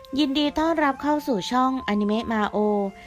ยินดีต้อนรับเข้าสู่ช่องอนิเมะมาโอ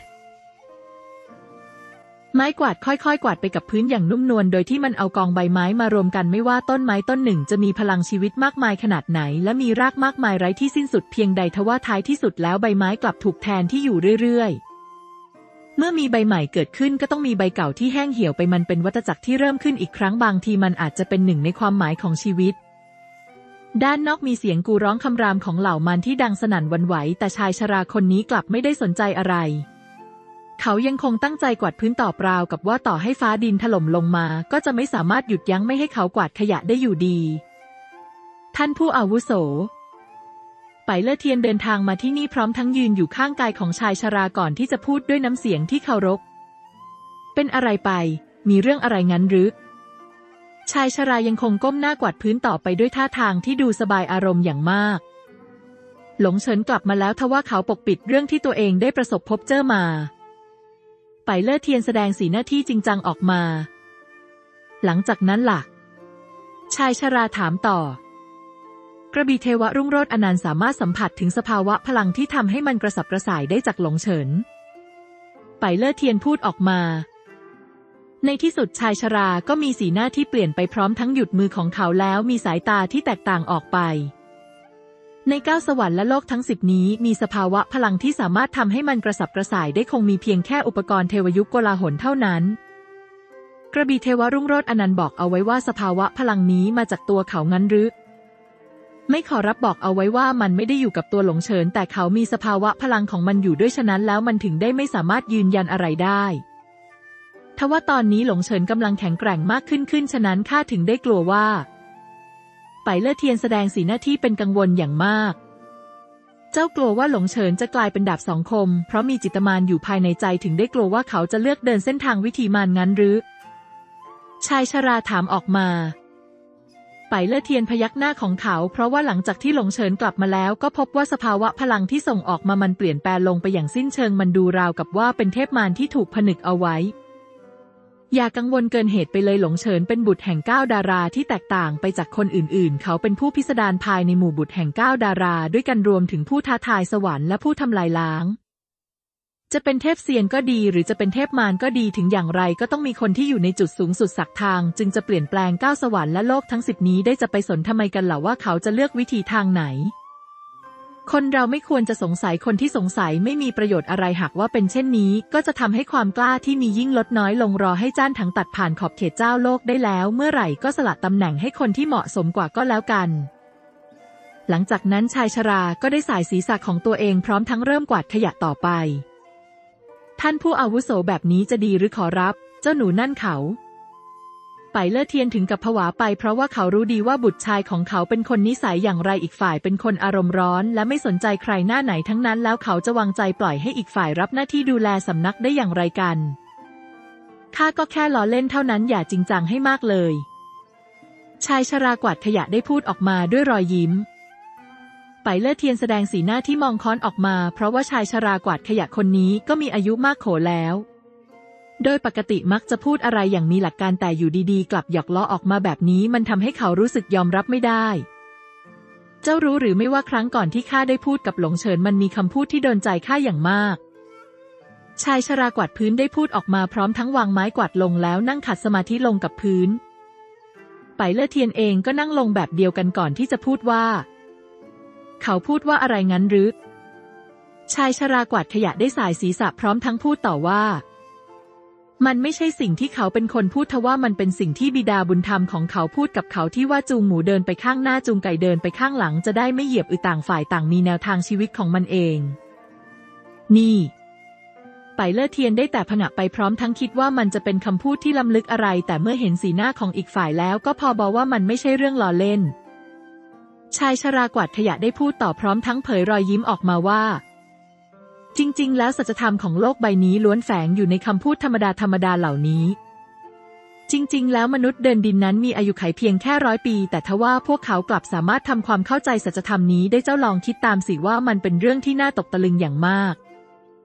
ไม้กวาดค่อยๆกวาดไปกับพื้นอย่างนุ่มนวลโดยที่มันเอากองใบไม้มารวมกันไม่ว่าต้นไม้ต้นหนึ่งจะมีพลังชีวิตมากมายขนาดไหนและมีรากมากมายไร้ที่สิ้นสุดเพียงใดทว่าท้ายที่สุดแล้วใบไม้กลับถูกแทนที่อยู่เรื่อยๆเมื่อมีใบใหม่เกิดขึ้นก็ต้องมีใบเก่าที่แห้งเหี่ยวไปมันเป็นวัฏจักรที่เริ่มขึ้นอีกครั้งบางทีมันอาจจะเป็นหนึ่งในความหมายของชีวิตด้านนอกมีเสียงกูร้องคำรามของเหล่ามันที่ดังสนั่นหวั่นไหวแต่ชายชราคนนี้กลับไม่ได้สนใจอะไรเขายังคงตั้งใจกวาดพื้นต่อเปล่ากับว่าต่อให้ฟ้าดินถล่มลงมาก็จะไม่สามารถหยุดยั้งไม่ให้เขากวาดขยะได้อยู่ดีท่านผู้อาวุโสไปเล่อเทียนเดินทางมาที่นี่พร้อมทั้งยืนอยู่ข้างกายของชายชราก่อนที่จะพูดด้วยน้ำเสียงที่เคารพเป็นอะไรไปมีเรื่องอะไรงั้นหรือชายชรายังคงก้มหน้ากวาดพื้นต่อไปด้วยท่าทางที่ดูสบายอารมณ์อย่างมากหลงเฉินกลับมาแล้วทว่าเขาปกปิดเรื่องที่ตัวเองได้ประสบพบเจอมาไปเล่อเทียนแสดงสีหน้าที่จริงจังออกมาหลังจากนั้นล่ะชายชราถามต่อกระบี่เทวรุ่งโรจน์อนันต์สามารถสัมผัสถึงสภาวะพลังที่ทำให้มันกระสับกระส่ายได้จากหลงเฉินไปเล่อเทียนพูดออกมาในที่สุดชายชราก็มีสีหน้าที่เปลี่ยนไปพร้อมทั้งหยุดมือของเขาแล้วมีสายตาที่แตกต่างออกไปใน9 สวรรค์และโลกทั้ง10นี้มีสภาวะพลังที่สามารถทำให้มันกระสับกระส่ายได้คงมีเพียงแค่อุปกรณ์เทวยุคโกลาหลเท่านั้นกระบี่เทวรุ่งโรจน์อนันต์บอกเอาไว้ว่าสภาวะพลังนี้มาจากตัวเขางั้นหรือไม่ขอรับบอกเอาไว้ว่ามันไม่ได้อยู่กับตัวหลงเฉินแต่เขามีสภาวะพลังของมันอยู่ด้วยฉะนั้นแล้วมันถึงได้ไม่สามารถยืนยันอะไรได้ทว่าตอนนี้หลงเฉินกำลังแข็งแกร่งมากขึ้นฉะนั้นข้าถึงได้กลัวว่าไปเล่อเทียนแสดงสีหน้าที่เป็นกังวลอย่างมากเจ้ากลัวว่าหลงเฉินจะกลายเป็นดาบสองคมเพราะมีจิตมารอยู่ภายในใจถึงได้กลัวว่าเขาจะเลือกเดินเส้นทางวิธีมารงั้นหรือชายชราถามออกมาไปเล่อเทียนพยักหน้าของเขาเพราะว่าหลังจากที่หลงเฉินกลับมาแล้วก็พบว่าสภาวะพลังที่ส่งออกมามันเปลี่ยนแปลงลงไปอย่างสิ้นเชิงมันดูราวกับว่าเป็นเทพมารที่ถูกผนึกเอาไว้อย่ากังวลเกินเหตุไปเลยหลงเฉินเป็นบุตรแห่ง9 ดาราที่แตกต่างไปจากคนอื่นๆเขาเป็นผู้พิสดารภายในหมู่บุตรแห่ง9 ดาราด้วยกันรวมถึงผู้ท้าทายสวรรค์และผู้ทำลายล้างจะเป็นเทพเซียนก็ดีหรือจะเป็นเทพมารก็ดีถึงอย่างไรก็ต้องมีคนที่อยู่ในจุดสูงสุดสักทางจึงจะเปลี่ยนแปลง9 สวรรค์และโลกทั้ง10นี้ได้จะไปสนทำไมกันล่ะว่าเขาจะเลือกวิธีทางไหนคนเราไม่ควรจะสงสัยคนที่สงสัยไม่มีประโยชน์อะไรหากว่าเป็นเช่นนี้ก็จะทำให้ความกล้าที่มียิ่งลดน้อยลงรอให้จ้านถังตัดผ่านขอบเขตเจ้าโลกได้แล้วเมื่อไหร่ก็สละตำแหน่งให้คนที่เหมาะสมกว่าก็แล้วกันหลังจากนั้นชายชราก็ได้สายศีรษะของตัวเองพร้อมทั้งเริ่มกวาดขยะต่อไปท่านผู้อาวุโสแบบนี้จะดีหรือขอรับเจ้าหนูนั่นเขาไปเล่อเทียนถึงกับผวาไปเพราะว่าเขารู้ดีว่าบุตรชายของเขาเป็นคนนิสัยอย่างไรอีกฝ่ายเป็นคนอารมณ์ร้อนและไม่สนใจใครหน้าไหนทั้งนั้นแล้วเขาจะวางใจปล่อยให้อีกฝ่ายรับหน้าที่ดูแลสำนักได้อย่างไรกันข้าก็แค่ล้อเล่นเท่านั้นอย่าจริงจังให้มากเลยชายชรากวาดขยะได้พูดออกมาด้วยรอยยิ้มไปเล่อเทียนแสดงสีหน้าที่มองค้อนออกมาเพราะว่าชายชรากวาดขยะคนนี้ก็มีอายุมากโขแล้วโดยปกติมักจะพูดอะไรอย่างมีหลักการแต่อยู่ดีๆกลับหยอกล้อออกมาแบบนี้มันทำให้เขารู้สึกยอมรับไม่ได้เจ้ารู้หรือไม่ว่าครั้งก่อนที่ข้าได้พูดกับหลงเฉินมันมีคำพูดที่โดนใจข้าอย่างมากชายชรากวาดพื้นได้พูดออกมาพร้อมทั้งวางไม้กวาดลงแล้วนั่งขัดสมาธิลงกับพื้นไปเล่อเทียนเองก็นั่งลงแบบเดียวกันก่อนที่จะพูดว่าเขาพูดว่าอะไรงั้นหรือชายชรากวาดขยะได้สายศีรษะพร้อมทั้งพูดต่อว่ามันไม่ใช่สิ่งที่เขาเป็นคนพูดทว่ามันเป็นสิ่งที่บิดาบุญธรรมของเขาพูดกับเขาที่ว่าจูงหมูเดินไปข้างหน้าจูงไก่เดินไปข้างหลังจะได้ไม่เหยียบต่างฝ่ายต่างมีแนวทางชีวิตของมันเองนี่ไปเล่อเทียนได้แต่ผงะไปพร้อมทั้งคิดว่ามันจะเป็นคำพูดที่ล้ำลึกอะไรแต่เมื่อเห็นสีหน้าของอีกฝ่ายแล้วก็พอบอกว่ามันไม่ใช่เรื่องล้อเล่นชายชรากวาดขยะได้พูดต่อพร้อมทั้งเผยรอยยิ้มออกมาว่าจริงๆแล้วสัจธรรมของโลกใบนี้ล้วนแฝงอยู่ในคำพูดธรรมดาเหล่านี้จริงๆแล้วมนุษย์เดินดินนั้นมีอายุขัยเพียงแค่100 ปีแต่ทว่าพวกเขากลับสามารถทำความเข้าใจสัจธรรมนี้ได้เจ้าลองคิดตามสิว่ามันเป็นเรื่องที่น่าตกตะลึงอย่างมาก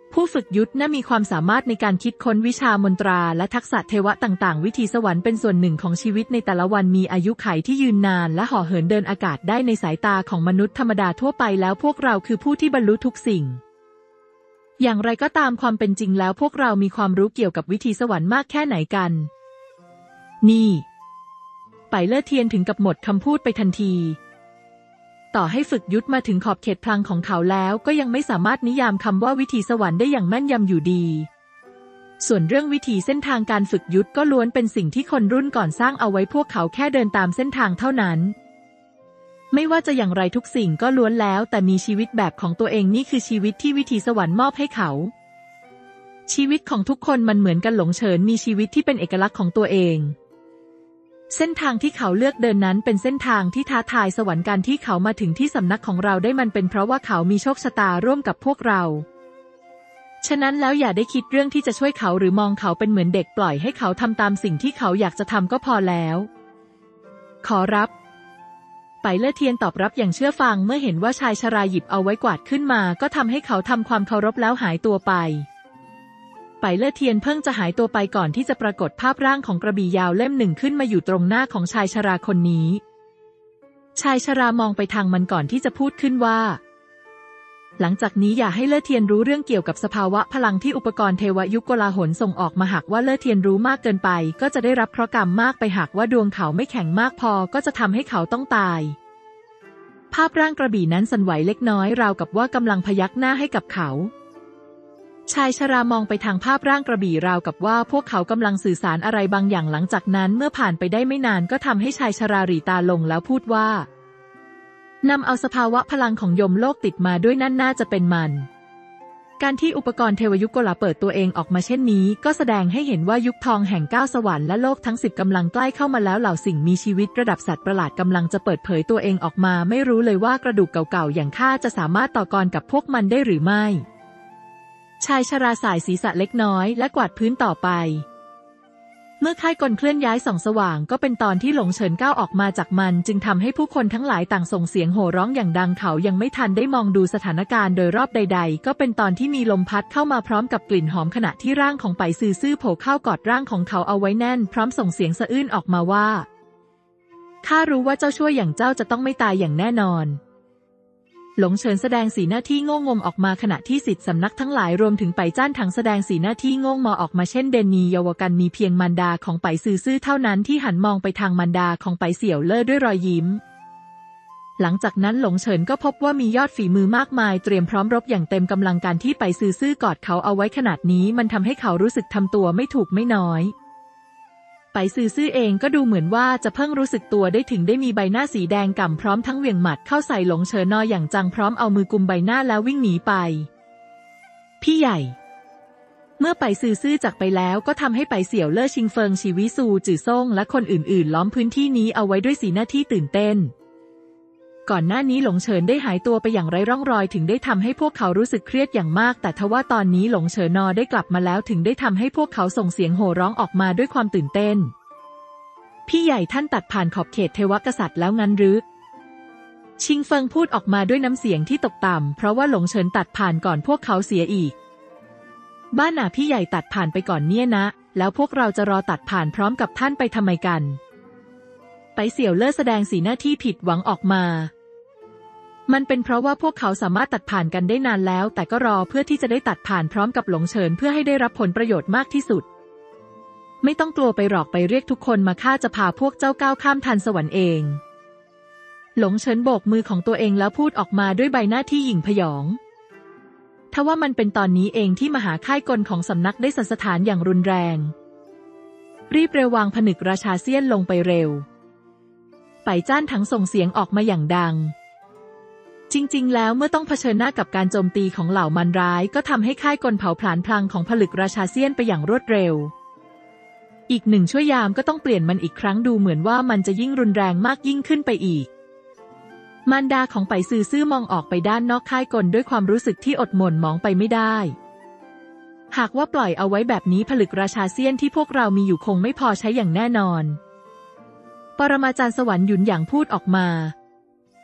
ผู้ฝึกยุทธน่ามีความสามารถในการคิดค้นวิชามนตราและทักษะเทวะต่างๆวิถีสวรรค์เป็นส่วนหนึ่งของชีวิตในแต่ละวันมีอายุขัยที่ยืนนานและห่อเหินเดินอากาศได้ในสายตาของมนุษย์ธรรมดาทั่วไปแล้วพวกเราคือผู้ที่บรรลุทุกสิ่งอย่างไรก็ตามความเป็นจริงแล้วพวกเรามีความรู้เกี่ยวกับวิถีสวรรค์มากแค่ไหนกันนี่ไปเล่อเทียนถึงกับหมดคำพูดไปทันทีต่อให้ฝึกยุทธมาถึงขอบเขตพลังของเขาแล้วก็ยังไม่สามารถนิยามคำว่าวิถีสวรรค์ได้อย่างแม่นยำอยู่ดีส่วนเรื่องวิถีเส้นทางการฝึกยุทธก็ล้วนเป็นสิ่งที่คนรุ่นก่อนสร้างเอาไว้พวกเขาแค่เดินตามเส้นทางเท่านั้นไม่ว่าจะอย่างไรทุกสิ่งก็ล้วนแล้วแต่มีชีวิตแบบของตัวเองนี่คือชีวิตที่วิถีสวรรค์มอบให้เขาชีวิตของทุกคนมันเหมือนกันหลงเฉินมีชีวิตที่เป็นเอกลักษณ์ของตัวเองเส้นทางที่เขาเลือกเดินนั้นเป็นเส้นทางที่ท้าทายสวรรค์การที่เขามาถึงที่สำนักของเราได้มันเป็นเพราะว่าเขามีโชคชะตาร่วมกับพวกเราฉะนั้นแล้วอย่าได้คิดเรื่องที่จะช่วยเขาหรือมองเขาเป็นเหมือนเด็กปล่อยให้เขาทำตามสิ่งที่เขาอยากจะทำก็พอแล้วขอรับไปเล่อเทียนตอบรับอย่างเชื่อฟังเมื่อเห็นว่าชายชราหยิบเอาไว้กวาดขึ้นมาก็ทำให้เขาทำความเคารพแล้วหายตัวไปเล่อเทียนเพิ่งจะหายตัวไปก่อนที่จะปรากฏภาพร่างของกระบี่ยาวเล่มหนึ่งขึ้นมาอยู่ตรงหน้าของชายชราคนนี้ชายชรามองไปทางมันก่อนที่จะพูดขึ้นว่าหลังจากนี้อย่าให้เล่อเทียนรู้เรื่องเกี่ยวกับสภาวะพลังที่อุปกรณ์เทวยุคโกลาหลส่งออกมาหากว่าเล่อเทียนรู้มากเกินไปก็จะได้รับเคราะห์กรรมมากไปหากว่าดวงเขาไม่แข็งมากพอก็จะทำให้เขาต้องตายภาพร่างกระบี่นั้นสั่นไหวเล็กน้อยราวกับว่ากำลังพยักหน้าให้กับเขาชายชรามองไปทางภาพร่างกระบี่ราวกับว่าพวกเขากำลังสื่อสารอะไรบางอย่างหลังจากนั้นเมื่อผ่านไปได้ไม่นานก็ทำให้ชายชราหรี่ตาลงแล้วพูดว่านำเอาสภาวะพลังของยมโลกติดมาด้วยนั่นน่าจะเป็นมันการที่อุปกรณ์เทวยุคโกลาเปิดตัวเองออกมาเช่นนี้ก็แสดงให้เห็นว่ายุคทองแห่ง9สวรรค์และโลกทั้ง10กำลังใกล้เข้ามาแล้วเหล่าสิ่งมีชีวิตระดับสัตว์ประหลาดกำลังจะเปิดเผยตัวเองออกมาไม่รู้เลยว่ากระดูกเก่าๆอย่างข้าจะสามารถต่อกรกับพวกมันได้หรือไม่ชายชราสายศีรษะเล็กน้อยและกวาดพื้นต่อไปเมื่อค่ายกลเคลื่อนย้ายส่องสว่างก็เป็นตอนที่หลงเฉินก้าวออกมาจากมันจึงทำให้ผู้คนทั้งหลายต่างส่งเสียงโห่ร้องอย่างดังเขายังไม่ทันได้มองดูสถานการณ์โดยรอบใดๆก็เป็นตอนที่มีลมพัดเข้ามาพร้อมกับกลิ่นหอมขณะที่ร่างของไปซื่อโผล่เข้ากอดร่างของเขาเอาไว้แน่นพร้อมส่งเสียงสะอื้นออกมาว่าข้ารู้ว่าเจ้าชั่วอย่างเจ้าจะต้องไม่ตายอย่างแน่นอนหลงเฉินแสดงสีหน้าที่โง่งมออกมาขณะที่ศิษย์สำนักทั้งหลายรวมถึงไปจ้านถังแสดงสีหน้าที่โง่งออกมาเช่นเดนนีเยาวกันมีเพียงมารดาของไปซื่อเท่านั้นที่หันมองไปทางมารดาของไปเสี่ยวเล่อด้วยรอยยิ้มหลังจากนั้นหลงเฉินก็พบว่ามียอดฝีมือมากมายเตรียมพร้อมรบอย่างเต็มกำลังการที่ไปซื่อกอดเขาเอาไว้ขนาดนี้มันทำให้เขารู้สึกทำตัวไม่ถูกไม่น้อยไปซื่อเองก็ดูเหมือนว่าจะเพิ่งรู้สึกตัวได้ถึงได้มีใบหน้าสีแดงก่ำพร้อมทั้งเหวี่ยงหมัดเข้าใส่หลงเฉินอย่างจังพร้อมเอามือกุมใบหน้าแล้ววิ่งหนีไปพี่ใหญ่เมื่อไปซื่อจากไปแล้วก็ทำให้ไปเสี่ยวเล่อชิงเฟิงชีวิซูจื่อซ่งและคนอื่นๆล้อมพื้นที่นี้เอาไว้ด้วยสีหน้าที่ตื่นเต้นก่อนหน้านี้หลงเฉินได้หายตัวไปอย่างไร้ร่องรอยถึงได้ทำให้พวกเขารู้สึกเครียดอย่างมากแต่ทว่าตอนนี้หลงเฉินได้กลับมาแล้วถึงได้ทำให้พวกเขาส่งเสียงโห่ร้องออกมาด้วยความตื่นเต้นพี่ใหญ่ท่านตัดผ่านขอบเขตเทวกษัตริย์แล้วงั้นหรือชิงเฟิงพูดออกมาด้วยน้ำเสียงที่ตกต่ำเพราะว่าหลงเฉินตัดผ่านก่อนพวกเขาเสียอีกบ้านพี่ใหญ่ตัดผ่านไปก่อนเนี่ยนะแล้วพวกเราจะรอตัดผ่านพร้อมกับท่านไปทำไมกันไปเสี่ยวเล่อแสดงสีหน้าที่ผิดหวังออกมามันเป็นเพราะว่าพวกเขาสามารถตัดผ่านกันได้นานแล้วแต่ก็รอเพื่อที่จะได้ตัดผ่านพร้อมกับหลงเฉินเพื่อให้ได้รับผลประโยชน์มากที่สุดไม่ต้องกลัวไปหรอกไปเรียกทุกคนมาข้าจะพาพวกเจ้าก้าวข้ามทันสวรรค์เองหลงเฉินโบกมือของตัวเองแล้วพูดออกมาด้วยใบหน้าที่หยิ่งพยองทว่ามันเป็นตอนนี้เองที่มหาค่ายกลของสำนักได้สั่นสะท้านอย่างรุนแรงรีบเร็ววางผนึกราชาเซียนลงไปเร็วไปจ้านถังส่งเสียงออกมาอย่างดังจริงๆแล้วเมื่อต้องเผชิญหน้ากับการโจมตีของเหล่ามันร้ายก็ทำให้ค่ายกลเผาผลาญพลังของผลึกราชาเซียนไปอย่างรวดเร็วอีก1 ชั่วยามก็ต้องเปลี่ยนมันอีกครั้งดูเหมือนว่ามันจะยิ่งรุนแรงมากยิ่งขึ้นไปอีกมารดาของไปซื่อมองออกไปด้านนอกค่ายกลด้วยความรู้สึกที่อดหม่นหมองไปไม่ได้หากว่าปล่อยเอาไว้แบบนี้ผลึกราชาเซียนที่พวกเรามีอยู่คงไม่พอใช้อย่างแน่นอนปรมาจารย์สวรรค์หยุนหยางพูดออกมา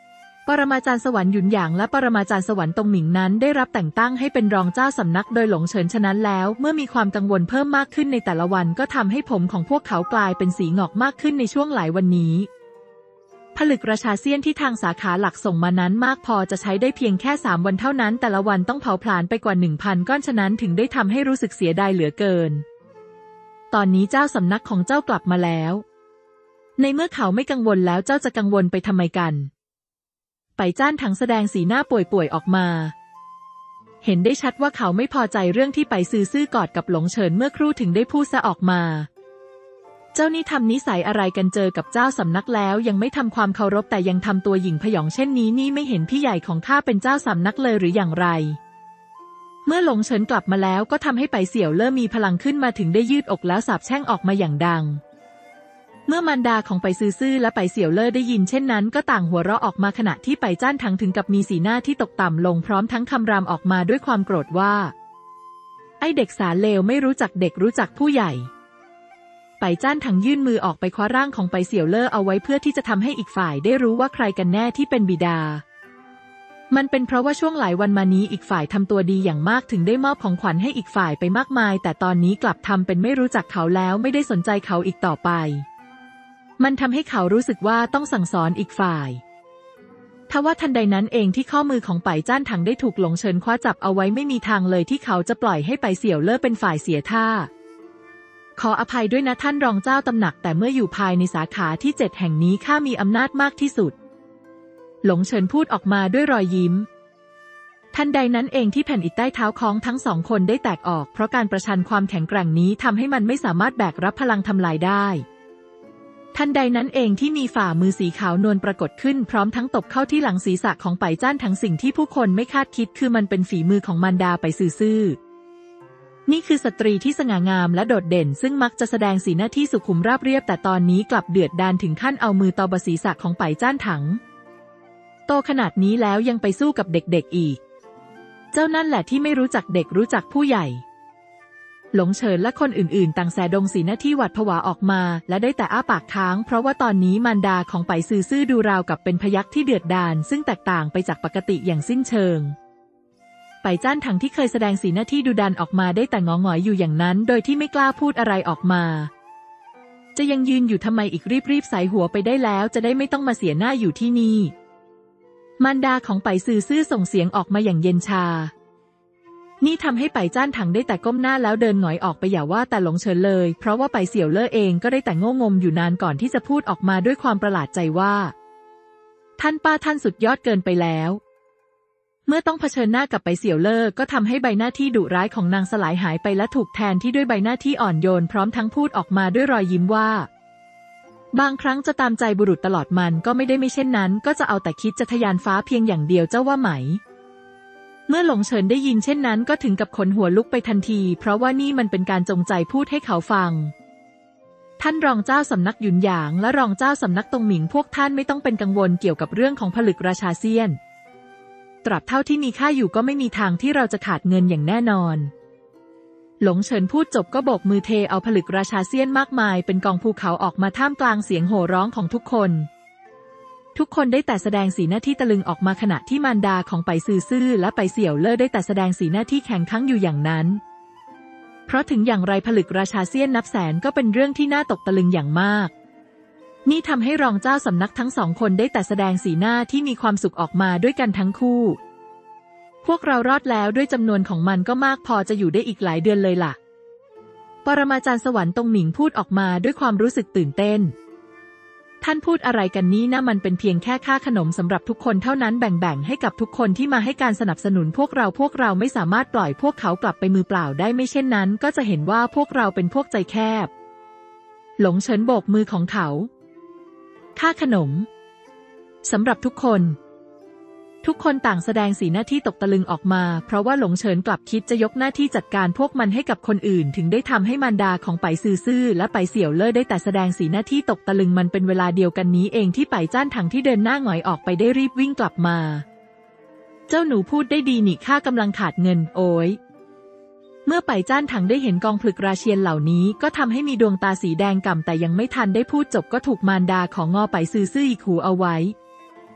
ปรมาจารย์สวรรค์หยุนหยางและปรมาจารย์สวรรค์ตงหมิงนั้นได้รับแต่งตั้งให้เป็นรองเจ้าสำนักโดยหลงเฉินฉะนั้นแล้วเมื่อมีความกังวลเพิ่มมากขึ้นในแต่ละวันก็ทำให้ผมของพวกเขากลายเป็นสีหงอกมากขึ้นในช่วงหลายวันนี้ผลึกราชาเซียนที่ทางสาขาหลักส่งมานั้นมากพอจะใช้ได้เพียงแค่3 วันเท่านั้นแต่ละวันต้องเผาผลาญไปกว่า 1,000 ก้อนฉะนั้นถึงได้ทำให้รู้สึกเสียดายเหลือเกินตอนนี้เจ้าสำนักของเจ้ากลับมาแล้วในเมื่อเขาไม่กังวลแล้วเจ้าจะกังวลไปทำไมกันไปจ้านถังแสดงสีหน้าป่วยๆออกมาเห็นได้ชัดว่าเขาไม่พอใจเรื่องที่ไปซื่อกอดกับหลงเฉินเมื่อครู่ถึงได้พูดซะออกมาเจ้านี่ทำนิสัยอะไรกันเจอกับเจ้าสำนักแล้วยังไม่ทำความเคารพแต่ยังทำตัวหยิ่งพยองเช่นนี้นี่ไม่เห็นพี่ใหญ่ของข้าเป็นเจ้าสำนักเลยหรืออย่างไรเมื่อหลงเฉินกลับมาแล้วก็ทำให้ไปเสี่ยวเล่อมีพลังขึ้นมาถึงได้ยืดอกแล้วสาปแช่งออกมาอย่างดังเมื่อมารดาของไปซื่อและไปเสี่ยวเล่อได้ยินเช่นนั้นก็ต่างหัวเราะออกมาขณะที่ไปจ้านถังถึงกับมีสีหน้าที่ตกต่ำลงพร้อมทั้งคำรามออกมาด้วยความโกรธว่าไอ้เด็กสารเลวไม่รู้จักเด็กรู้จักผู้ใหญ่ไปจ้านถังยื่นมือออกไปคว้าร่างของไปเสี่ยวเล่อเอาไว้เพื่อที่จะทำให้อีกฝ่ายได้รู้ว่าใครกันแน่ที่เป็นบิดามันเป็นเพราะว่าช่วงหลายวันมานี้อีกฝ่ายทำตัวดีอย่างมากถึงได้มอบของขวัญให้อีกฝ่ายไปมากมายแต่ตอนนี้กลับทำเป็นไม่รู้จักเขาแล้วไม่ได้สนใจเขาอีกต่อไปมันทำให้เขารู้สึกว่าต้องสั่งสอนอีกฝ่ายทว่าทันใดนั้นเองที่ข้อมือของไปจ้านถังได้ถูกหลงเฉินคว้าจับเอาไว้ไม่มีทางเลยที่เขาจะปล่อยให้ไปเสี่ยวเล่อเป็นฝ่ายเสียท่าขออภัยด้วยนะท่านรองเจ้าตำหนักแต่เมื่ออยู่ภายในสาขาที่7แห่งนี้ข้ามีอำนาจมากที่สุดหลงเฉินพูดออกมาด้วยรอยยิ้มทันใดนั้นเองที่แผ่นอิฐใต้เท้าของทั้ง2 คนได้แตกออกเพราะการประชันความแข็งแกร่งนี้ทำให้มันไม่สามารถแบกรับพลังทำลายได้ทันใดนั้นเองที่มีฝ่ามือสีขาวนวลปรากฏขึ้นพร้อมทั้งตบเข้าที่หลังศีรษะของไปจ้านทั้งสิ่งที่ผู้คนไม่คาดคิดคือมันเป็นฝีมือของมารดาไปซื่อนี่คือสตรีที่สง่างามและโดดเด่นซึ่งมักจะแสดงสีหน้าที่สุขุมราบเรียบแต่ตอนนี้กลับเดือดดาลถึงขั้นเอามือตบศีรษะของไปจ้านถังโตขนาดนี้แล้วยังไปสู้กับเด็กๆอีกเจ้านั่นแหละที่ไม่รู้จักเด็กรู้จักผู้ใหญ่หลงเฉินและคนอื่นๆต่างแสดงสีหน้าที่หวาดผวาออกมาและได้แต่อ้าปากค้างเพราะว่าตอนนี้มารดาของไปซื่อดูราวกับเป็นพยัคฆ์ที่เดือดดาลซึ่งแตกต่างไปจากปกติอย่างสิ้นเชิงไปจ้านถังที่เคยแสดงสีหน้าที่ดุดันออกมาได้แต่งอหงอยอยู่อย่างนั้นโดยที่ไม่กล้าพูดอะไรออกมาจะยังยืนอยู่ทำไมอีกรีบใส่หัวไปได้แล้วจะได้ไม่ต้องมาเสียหน้าอยู่ที่นี่มารดาของไปซื่อส่งเสียงออกมาอย่างเย็นชานี่ทำให้ไปจ้านถังได้แต่ก้มหน้าแล้วเดินหงอยออกไปอย่าว่าแต่หลงเฉินเลยเพราะว่าไปเสี่ยวเล่อเองก็ได้แต่โง่งมอยู่นานก่อนที่จะพูดออกมาด้วยความประหลาดใจว่าท่านป้าท่านสุดยอดเกินไปแล้วเมื่อต้องเผชิญหน้ากับไปเสี่ยวเล่อก็ทำให้ใบหน้าที่ดุร้ายของนางสลายหายไปและถูกแทนที่ด้วยใบหน้าที่อ่อนโยนพร้อมทั้งพูดออกมาด้วยรอยยิ้มว่าบางครั้งจะตามใจบุรุษตลอดมันก็ไม่ได้ไม่เช่นนั้นก็จะเอาแต่คิดจะทะยานฟ้าเพียงอย่างเดียวเจ้าว่าไหมเมื่อหลงเฉินได้ยินเช่นนั้นก็ถึงกับขนหัวลุกไปทันทีเพราะว่านี่มันเป็นการจงใจพูดให้เขาฟังท่านรองเจ้าสำนักหยุนหยางและรองเจ้าสำนักตงหมิงพวกท่านไม่ต้องเป็นกังวลเกี่ยวกับเรื่องของผลึกราชาเซียนตราบเท่าที่มีข้าอยู่ก็ไม่มีทางที่เราจะขาดเงินอย่างแน่นอนหลงเฉินพูดจบก็โบกมือเทเอาผลึกราชาเซียนมากมายเป็นกองภูเขาออกมาท่ามกลางเสียงโห่ร้องของทุกคนได้แต่แสดงสีหน้าที่ตะลึงออกมาขณะที่มารดาของไปซื่อและไปเสี่ยวเล่อได้แต่แสดงสีหน้าที่แข็งขังอยู่อย่างนั้นเพราะถึงอย่างไรผลึกราชาเซียนนับแสนก็เป็นเรื่องที่น่าตกตะลึงอย่างมากนี่ทำให้รองเจ้าสำนักทั้ง2 คนได้แต่แสดงสีหน้าที่มีความสุขออกมาด้วยกันทั้งคู่พวกเรารอดแล้วด้วยจำนวนของมันก็มากพอจะอยู่ได้อีกหลายเดือนเลยล่ะปรมาจารย์สวรรค์ตงหมิงพูดออกมาด้วยความรู้สึกตื่นเต้นท่านพูดอะไรกันนี้นะมันเป็นเพียงแค่ค่าขนมสำหรับทุกคนเท่านั้นแบ่งให้กับทุกคนที่มาให้การสนับสนุนพวกเราไม่สามารถปล่อยพวกเขากลับไปมือเปล่าได้ไม่เช่นนั้นก็จะเห็นว่าพวกเราเป็นพวกใจแคบหลงเฉินโบกมือของเขาค่าขนมสำหรับทุกคนต่างแสดงสีหน้าที่ตกตะลึงออกมาเพราะว่าหลงเฉินกลับคิดจะยกหน้าที่จัดการพวกมันให้กับคนอื่นถึงได้ทำให้มารดาของไปซื่อและไปเสี่ยวเล่อได้แต่แสดงสีหน้าที่ตกตะลึงมันเป็นเวลาเดียวกันนี้เองที่ไปจ้านถังที่เดินหน้าหงอยออกไปได้รีบวิ่งกลับมาเจ้าหนูพูดได้ดีนี่ข้ากำลังขาดเงินโอ้ยเมื่อไปจ้านถังได้เห็นกองผลึกราเชียนเหล่านี้ก็ทำให้มีดวงตาสีแดงก่ำแต่ยังไม่ทันได้พูดจบก็ถูกมารดาของงอไปซื่ออีกหูเอาไว้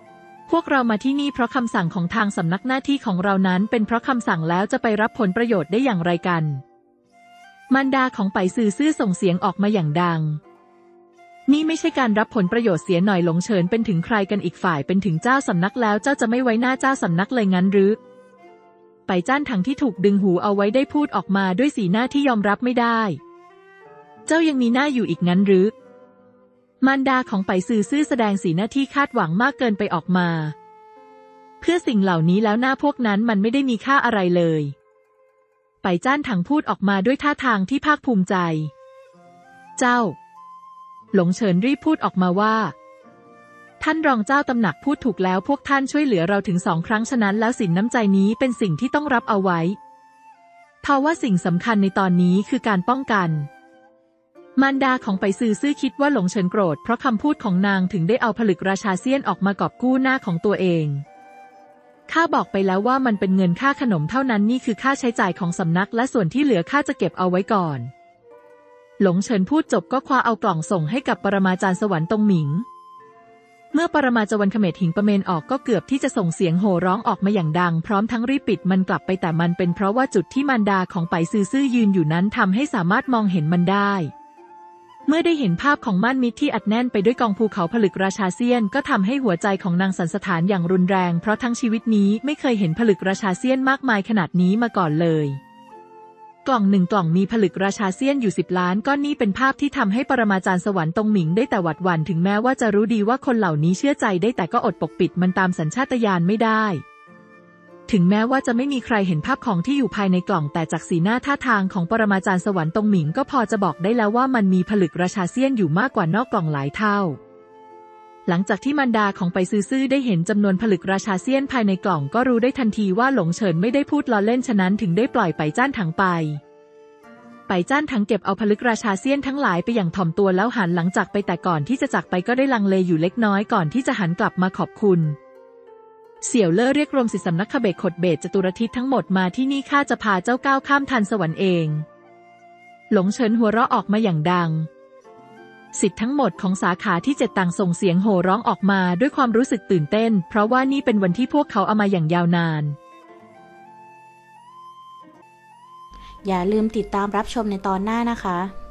พวกเรามาที่นี่เพราะคำสั่งของทางสำนักหน้าที่ของเรานั้นเป็นเพราะคำสั่งแล้วจะไปรับผลประโยชน์ได้อย่างไรกันมารดาของไปซื่อซื่อส่งเสียงออกมาอย่างดังนี่ไม่ใช่การรับผลประโยชน์เสียหน่อยหลงเฉินเป็นถึงใครกันอีกฝ่ายเป็นถึงเจ้าสำนักแล้วเจ้าจะไม่ไว้หน้าเจ้าสำนักเลยงั้นหรือไปจ้านถังที่ถูกดึงหูเอาไว้ได้พูดออกมาด้วยสีหน้าที่ยอมรับไม่ได้เจ้ายังมีหน้าอยู่อีกงั้นหรือมารดาของไปซื่อซื่อแสดงสีหน้าที่คาดหวังมากเกินไปออกมาเพื่อสิ่งเหล่านี้แล้วหน้าพวกนั้นมันไม่ได้มีค่าอะไรเลยไปจ้านถังพูดออกมาด้วยท่าทางที่ภาคภูมิใจเจ้าหลงเฉินรีบพูดออกมาว่าท่านรองเจ้าตำหนักพูดถูกแล้วพวกท่านช่วยเหลือเราถึง2 ครั้งฉะนั้นแล้วสินน้ำใจนี้เป็นสิ่งที่ต้องรับเอาไว้ทว่าสิ่งสำคัญในตอนนี้คือการป้องกันมารดาของไปซื่อซื่อคิดว่าหลงเฉินโกรธเพราะคำพูดของนางถึงได้เอาผลึกราชาเซียนออกมากอบกู้หน้าของตัวเองข้าบอกไปแล้วว่ามันเป็นเงินค่าขนมเท่านั้นนี่คือค่าใช้จ่ายของสำนักและส่วนที่เหลือข้าจะเก็บเอาไว้ก่อนหลงเฉินพูดจบก็คว้าเอากล่องส่งให้กับปรมาจารย์สวรรค์ตงหมิงเมื่อปรมาจารย์เขมรหิงประเมนออกก็เกือบที่จะส่งเสียงโห่ร้องออกมาอย่างดังพร้อมทั้งรีบปิดมันกลับไปแต่มันเป็นเพราะว่าจุดที่มารดาของไปซื่อซื่อยืนอยู่นั้นทำให้สามารถมองเห็นมันได้เมื่อได้เห็นภาพของม่านมิตรที่อัดแน่นไปด้วยกองภูเขาผลึกราชาเซียนก็ทำให้หัวใจของนางสั่นสะท้านอย่างรุนแรงเพราะทั้งชีวิตนี้ไม่เคยเห็นผลึกราชาเซียนมากมายขนาดนี้มาก่อนเลยกล่อง1 กล่องมีผลึกราชาเซียนอยู่10 ล้านก้อนนี้เป็นภาพที่ทำให้ปรมาจารย์สวรรค์ตงหมิงได้แต่หวาดหวั่นถึงแม้ว่าจะรู้ดีว่าคนเหล่านี้เชื่อใจได้แต่ก็อดปกปิดมันตามสัญชาตญาณไม่ได้ถึงแม้ว่าจะไม่มีใครเห็นภาพของที่อยู่ภายในกล่องแต่จากสีหน้าท่าทางของปรมาจารย์สวรรค์ตงหมิงก็พอจะบอกได้แล้วว่ามันมีผลึกราชาเซียนอยู่มากกว่านอกกล่องหลายเท่าหลังจากที่มารดาของไปซื่อได้เห็นจำนวนผลึกราชาเซียนภายในกล่องก็รู้ได้ทันทีว่าหลงเฉินไม่ได้พูดล้อเล่นฉะนั้นถึงได้ปล่อยไปจ้านถังไปจ้านถังเก็บเอาผลึกราชาเซียนทั้งหลายไปอย่างถ่อมตัวแล้วหันหลังจากไปแต่ก่อนที่จะจากไปก็ได้ลังเลอยู่เล็กน้อยก่อนที่จะหันกลับมาขอบคุณเสี่ยวเล่อเรียกรวมศิษย์สำนักขเบกขดเบศจตุรทิศทั้งหมดมาที่นี่ข้าจะพาเจ้าก้าวข้ามทันสวรรค์เองหลงเฉินหัวเราะออกมาอย่างดังศิษย์ทั้งหมดของสาขาที่7ต่างส่งเสียงโห่ร้องออกมาด้วยความรู้สึกตื่นเต้นเพราะว่านี่เป็นวันที่พวกเขาเอามาอย่างยาวนานอย่าลืมติดตามรับชมในตอนหน้านะคะ